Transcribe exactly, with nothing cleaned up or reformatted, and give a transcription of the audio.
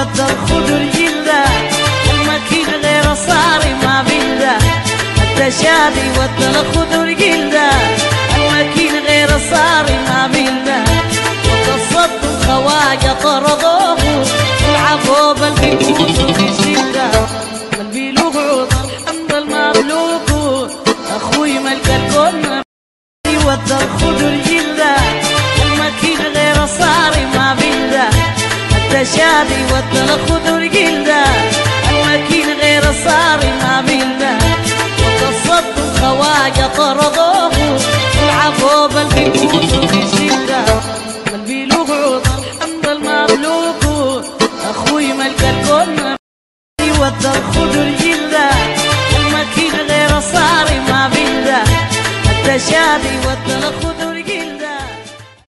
ودى الخضر جلده المكين غير صاري ما بالله التشابي ودى الخضر جلده المكين غير صاري ما بالله وقصدت الخواجة طردوه والعفو بالبيوت وخشيده قلبي له عوض الحمد المملوك اخوي ملك الكون ودى الخضر جلده المكين غير صاري ما بالله التشابي ودى الخضر جلده المكين غير صاري ما بالله وقصدت الخواجة طردوه والعفو بالبيوت وخشيده